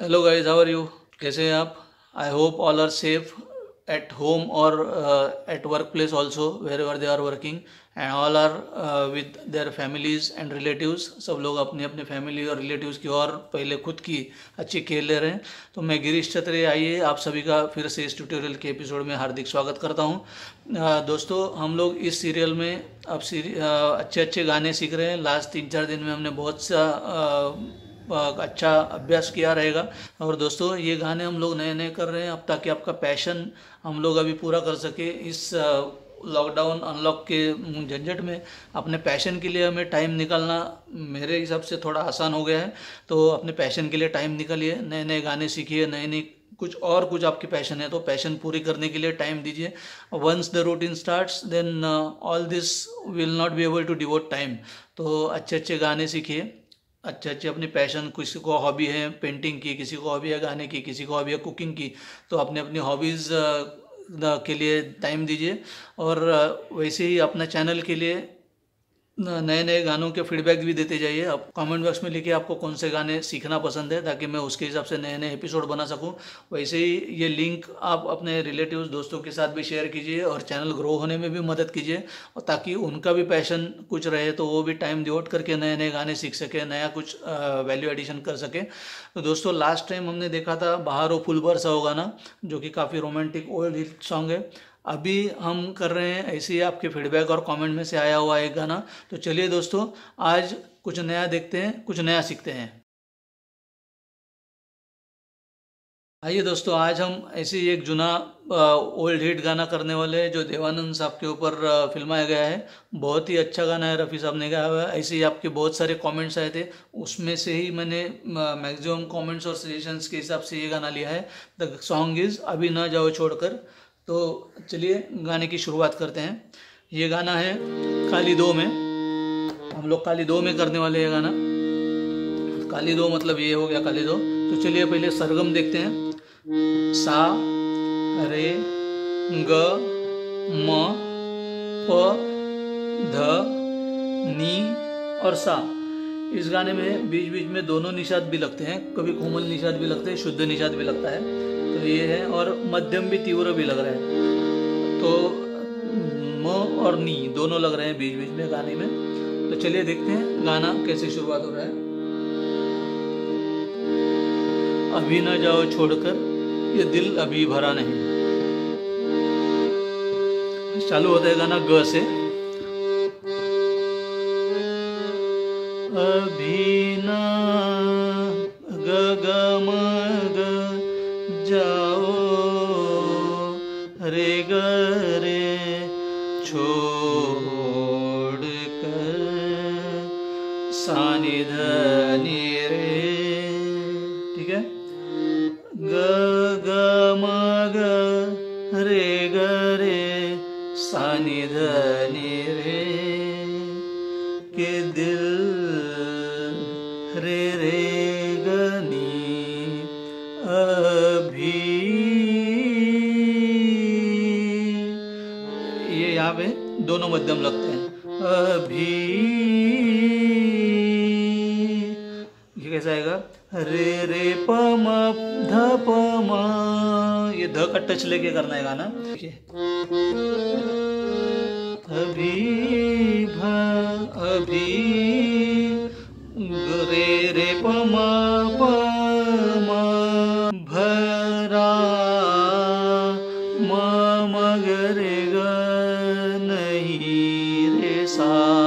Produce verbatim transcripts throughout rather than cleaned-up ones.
Hello guys, how are you? कैसे हैं आप? I hope all are safe at home और at work place also, wherever they are working, and all are with their families and relatives. सब लोग अपने अपने family और relatives की और पहले खुद की अच्छी केयर ले रहे हैं। तो मैं गिरीश छत्री, आइए आप सभी का फिर से इस ट्यूटोरियल के एपिसोड में हार्दिक स्वागत करता हूं। uh, दोस्तों, हम लोग इस सीरियल में अब सीरी uh, अच्छे अच्छे गाने सीख रहे हैं। लास्ट तीन चार दिन में हमने बहुत सा uh, अच्छा अभ्यास किया रहेगा। और दोस्तों, ये गाने हम लोग नए नए कर रहे हैं अब, ताकि आपका पैशन हम लोग अभी पूरा कर सके। इस लॉकडाउन अनलॉक के झंझट में अपने पैशन के लिए हमें टाइम निकालना मेरे हिसाब से थोड़ा आसान हो गया है। तो अपने पैशन के लिए टाइम निकालिए, नए नए गाने सीखिए, नए नए कुछ और कुछ आपकी पैशन है तो पैशन पूरी करने के लिए टाइम दीजिए। Once the routine starts then all this will not be able to devote time. तो अच्छे अच्छे गाने सीखिए, अच्छे अच्छे अपनी पैशन, किसी को हॉबी है पेंटिंग की, किसी को हॉबी है गाने की, किसी को हॉबी है कुकिंग की, तो अपने अपनी हॉबीज़ के लिए टाइम दीजिए। और वैसे ही अपने चैनल के लिए नए नए गानों के फीडबैक भी देते जाइए। आप कमेंट बॉक्स में लिखिए आपको कौन से गाने सीखना पसंद है, ताकि मैं उसके हिसाब से नए नए एपिसोड बना सकूं। वैसे ही ये लिंक आप अपने रिलेटिव्स दोस्तों के साथ भी शेयर कीजिए और चैनल ग्रो होने में भी मदद कीजिए, और ताकि उनका भी पैशन कुछ रहे तो वो भी टाइम डिवोट करके नए नए गाने सीख सके, नया कुछ वैल्यू एडिशन कर सके। तो दोस्तों, लास्ट टाइम हमने देखा था बाहर वो फुल बरसा हो गाना, जो कि काफ़ी रोमांटिक ओल्ड हिट सॉन्ग है। अभी हम कर रहे हैं ऐसे ही आपके फीडबैक और कमेंट में से आया हुआ एक गाना। तो चलिए दोस्तों, आज कुछ नया देखते हैं, कुछ नया सीखते हैं। आइए दोस्तों, आज हम ऐसे ही एक जुना ओल्ड हिट गाना करने वाले हैं, जो देवानंद साहब के ऊपर फिल्माया गया है। बहुत ही अच्छा गाना है, रफ़ी साहब ने गाया हुआ है। ऐसे ही आपके बहुत सारे कमेंट्स आए थे, उसमें से ही मैंने मैक्सिमम कमेंट्स और सजेशंस के हिसाब से ये गाना लिया है। द सॉन्ग इज़ अभी ना जाओ छोड़कर। तो चलिए गाने की शुरुआत करते हैं। ये गाना है काली दो में, हम लोग काली दो में करने वाले हैं गाना। काली दो मतलब ये हो गया काली दो। तो चलिए पहले सरगम देखते हैं। सा रे ग म प ध नी और सा। इस गाने में बीच बीच में दोनों निषाद भी लगते हैं, कभी कोमल निषाद भी लगते हैं, शुद्ध निषाद भी लगता है। तो ये है, और मध्यम भी तीव्र भी लग रहा है। तो म और नी दोनों लग रहे हैं बीच बीच में गाने में। तो चलिए देखते हैं गाना कैसे शुरुआत हो रहा है। अभी ना जाओ छोड़कर, ये दिल अभी भरा नहीं। चालू होता है गाना ग से। अभी ना ग ग म ग जाओ रे ग रे छोड़ कर सा नि ध नि रे। ठीक है, ग ग म ग रे ग रे सा नि ध नि रे के दिल रे रे ग नी अभी। ये यहाँ पे दोनों मध्यम लगते हैं। अभी ये कैसा आएगा? रे रे प म ध प म। ये ध का टच लेके करना है गाना। अभी भ अभी रे रे प म प म भरा म म ग रे ग नहीं रे सा।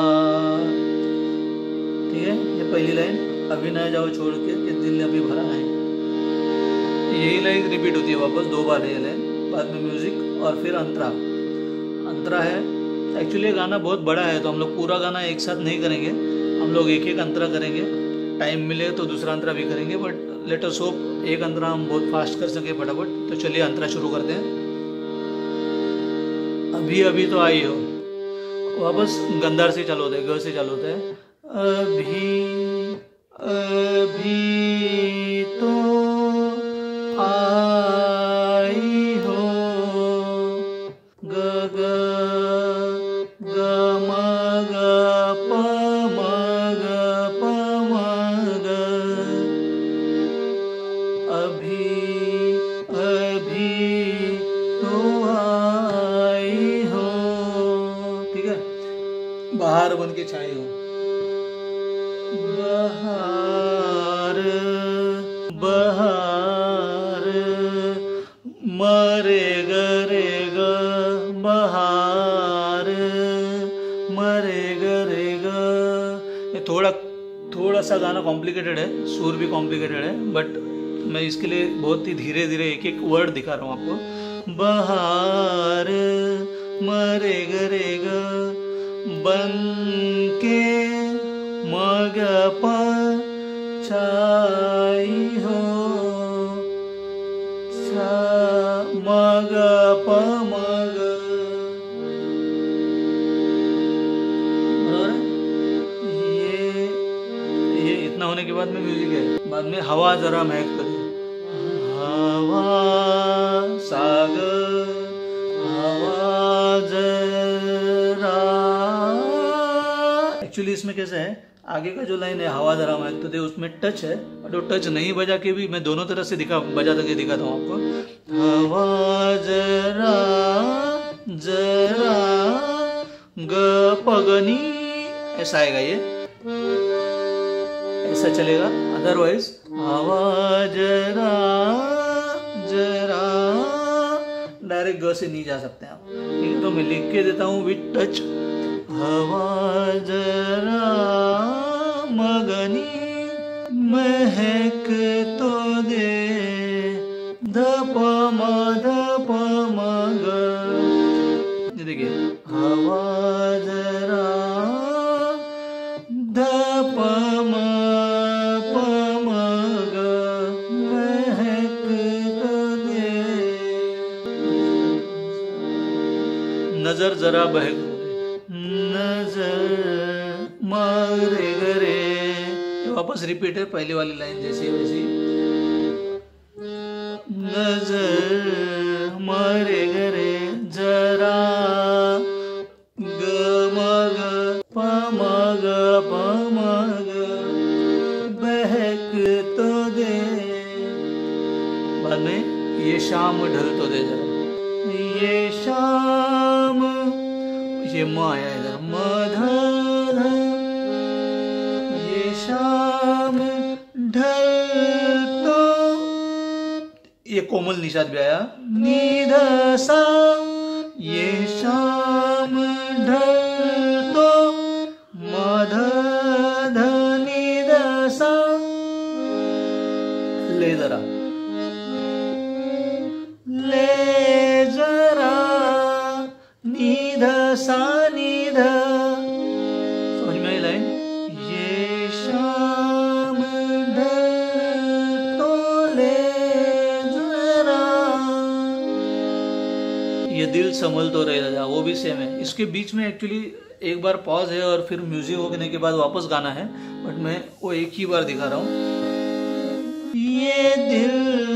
ठीक है, ये पहली लाइन। अभी ना जाओ छोड़ के, कि दिल अभी भरा है। यही लाइन रिपीट होती है वापस दो बार ये लाइन, बाद में म्यूजिक और फिर अंतरा। अंतरा है, एक्चुअली गाना बहुत बड़ा है तो हम लोग पूरा गाना एक साथ नहीं करेंगे, हम लोग एक एक अंतरा करेंगे। टाइम मिले तो दूसरा अंतरा भी करेंगे, बट लेट अस होप एक अंतरा हम बहुत फास्ट कर सके फटाफट। तो चलिए अंतरा शुरू करते हैं। अभी अभी तो आई हो, वापस गंधार से चालू होता है, ग से चालू होता है। अभी अभी तो आई हो, ग ग ग म ग प म ग प म ग। अभी अभी तो आई हो, ठीक है। बाहर बन के छाई हो, बहार बहार, मरे गरे ग बहार, मरे गरे ग। ये थोड़ा थोड़ा सा गाना कॉम्प्लिकेटेड है, सुर भी कॉम्प्लिकेटेड है, बट मैं इसके लिए बहुत ही धीरे धीरे एक एक वर्ड दिखा रहा हूँ आपको। बहार मरे गरे ग बन के मग प छाई हो, छा मग प मग, बराबर है। ये ये इतना होने के बाद में म्यूजिक है, बाद में हवा जरा महक कर, हवा सागर हवा जरा। एक्चुअली इसमें कैसा है, आगे का जो लाइन है हवा जरा महक तो दे, उसमें टच है, बट वो टच नहीं बजा के भी मैं दोनों तरफ से दिखा बजा के दिखाता हूँ आपको। हवा जरा जरा ग पगनी, ऐसा आएगा, ये ऐसा चलेगा। अदरवाइज हवा जरा जरा डायरेक्ट ग से नहीं जा सकते आप, ठीक है। तो मैं लिख के देता हूँ विथ टच। हवा जरा मगनी महक तो दे, धप म धप म ग। ये देखिए, हवा जरा धप म प म ग महक तो दे, नजर जरा बहक दे, नजर मारे गरे। वापस रिपीट है, पहले वाली लाइन जैसी वैसी। नजर मारे गरे जरा ग म ग प म ग प म ग बहक तो दे। बाद में ये शाम ढल तो दे जरा, ये शाम, ये म आया इधर, म ध ध, ये शाम ढल तो, ये कोमल निषाद भी आया, नी ध सा, ये शाम ढल तो म ध ध नी ध सा। ले जरा, ले जरा नी ध सा नी ध, समझ में आई लाइन। ये शाम ढल तो ले जरा, ये दिल संभल तो रह जा, वो भी सेम है। इसके बीच में एक्चुअली एक बार पॉज है और फिर म्यूजिक होने के बाद वापस गाना है, बट मैं वो एक ही बार दिखा रहा हूँ। ये दिल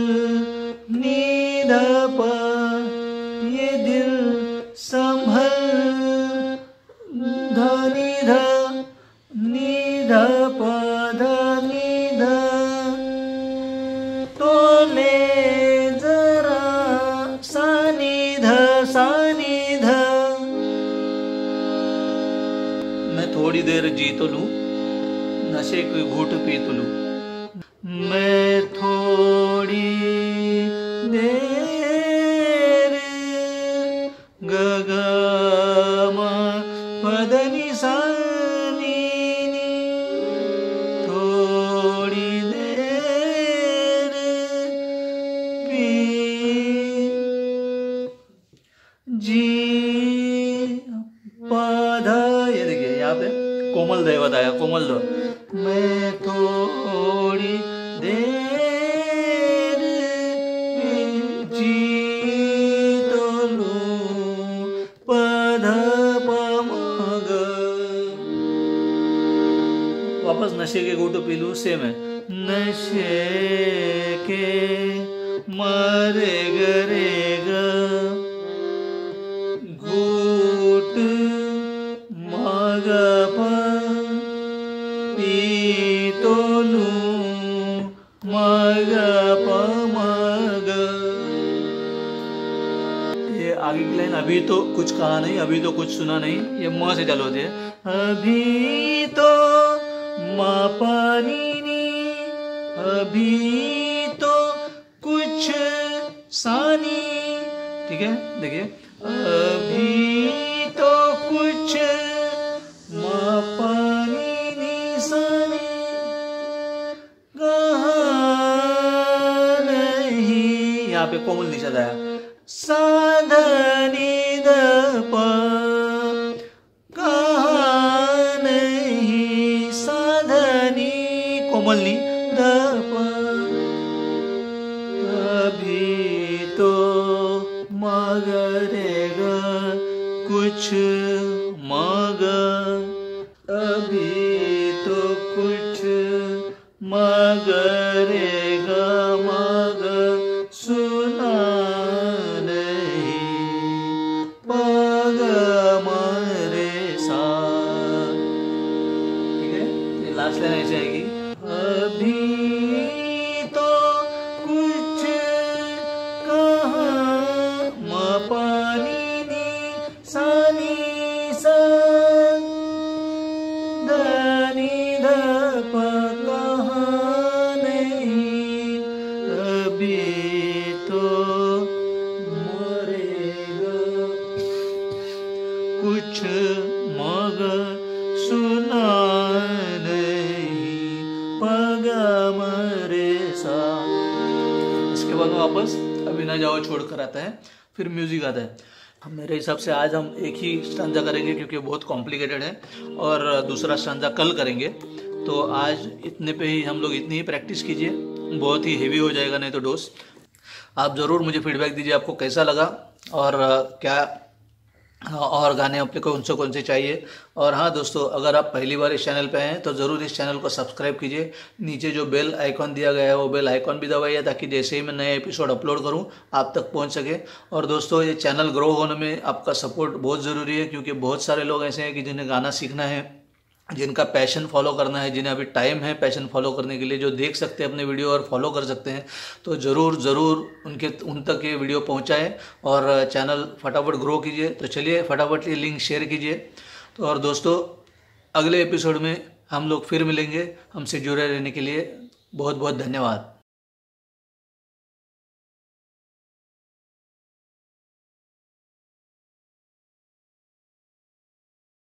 नी ध प, ये दिल संभल ध नी ध, नी ध प ध नी ध, तो ले जरा सा नी ध सा नी ध। मैं थोड़ी देर जी तो लूं, नशे की घूट पी तो लूं। मैं थोड़ी देर ग ग म प ध नि सा नी नी, थोड़ी देर पी जी प ध। ये देखिए यहाँ पे कोमल द बताया, कोमल द। मैं थोड़ी देर जी तो लूं प ध प म ग। वापस नशे के घूट पी लूं, सेम है। नशे के मरे गरे ग घूट मग प पी तो लूं मग प आगे की लाइन अभी तो कुछ कहा नहीं, अभी तो कुछ सुना नहीं, ये म से चालू होती है। अभी तो मा पानी नी, अभी तो कुछ सानी। ठीक है, देखिए अभी तो कुछ मा पानी नी सानी, यहाँ पे कोमल निषाद आया, साधनी द प, कहाँ नहीं साधनी कोमल नी द प, अभी तो मगरेगा कुछ मग, अभी तो कुछ मगरेगा मग सुना नहीं, पग मरे सा। ठीक है, ये लास्ट लाइन ऐसे आएगी, अभी तो कुछ कहाँ म पानी नी सानी सा, धनी ध प, कहाँ नहीं अभी तो मरेगा कुछ मग सुना नहीं, पग मरे सा। इसके बाद वापस अभी ना जाओ छोड़ कर आता है, फिर म्यूजिक आता है। मेरे हिसाब से आज हम एक ही स्टांजा करेंगे क्योंकि बहुत कॉम्प्लिकेटेड है, और दूसरा स्टांजा कल करेंगे। तो आज इतने पे ही हम लोग इतनी ही प्रैक्टिस कीजिए, बहुत ही हेवी हो जाएगा नहीं तो डोज। आप ज़रूर मुझे फीडबैक दीजिए आपको कैसा लगा, और क्या और गाने अपने को उनसे कौन से चाहिए। और हाँ दोस्तों, अगर आप पहली बार इस चैनल पे हैं तो ज़रूर इस चैनल को सब्सक्राइब कीजिए। नीचे जो बेल आइकॉन दिया गया है वो बेल आइकॉन भी दबाइए, ताकि जैसे ही मैं नए एपिसोड अपलोड करूं आप तक पहुंच सके। और दोस्तों, ये चैनल ग्रो होने में आपका सपोर्ट बहुत ज़रूरी है, क्योंकि बहुत सारे लोग ऐसे हैं कि जिन्हें गाना सीखना है, जिनका पैशन फॉलो करना है, जिन्हें अभी टाइम है पैशन फॉलो करने के लिए, जो देख सकते हैं अपने वीडियो और फॉलो कर सकते हैं, तो ज़रूर ज़रूर उनके उन तक ये वीडियो पहुंचाएं और चैनल फटाफट ग्रो कीजिए। तो चलिए फटाफट ये लिंक शेयर कीजिए। तो और दोस्तों, अगले एपिसोड में हम लोग फिर मिलेंगे। हमसे जुड़े रहने के लिए बहुत बहुत धन्यवाद।